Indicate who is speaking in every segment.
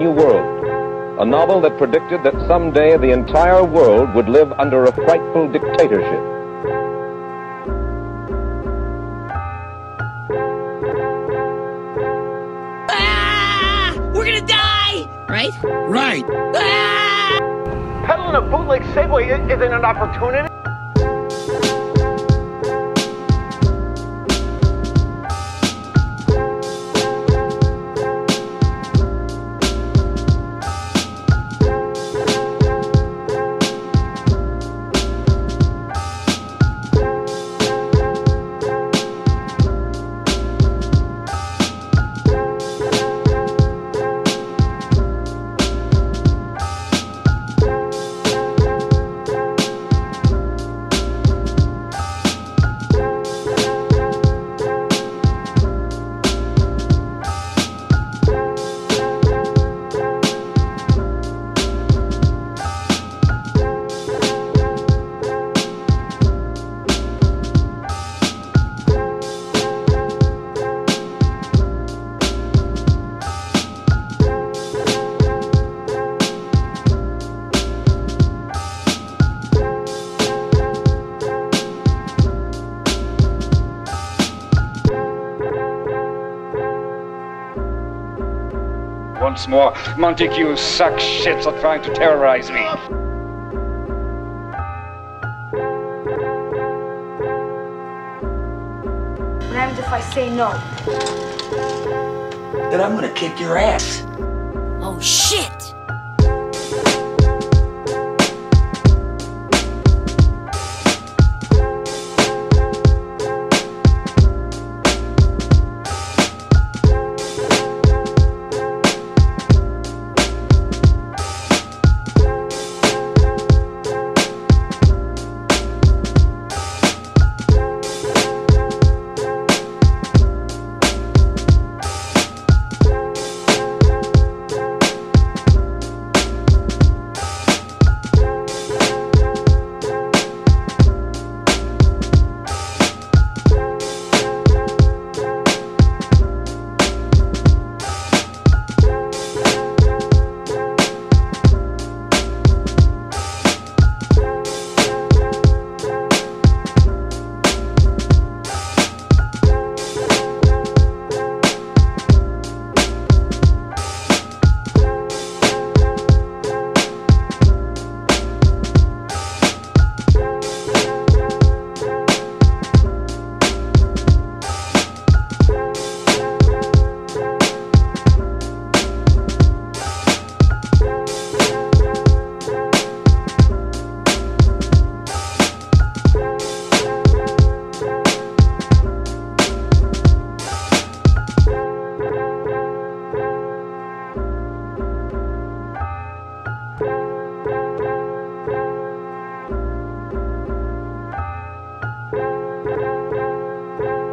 Speaker 1: new world. A novel that predicted that someday the entire world would live under a frightful dictatorship.
Speaker 2: We're gonna die! Right?
Speaker 3: Right.
Speaker 4: Peddling a bootleg Segway isn't an opportunity.
Speaker 5: Once more, Montague suck shits are trying to terrorize me.
Speaker 6: What happens if I say no?
Speaker 3: Then I'm gonna kick your ass.
Speaker 2: Oh, shit!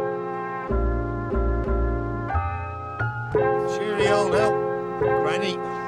Speaker 3: Cheerio now, Granny.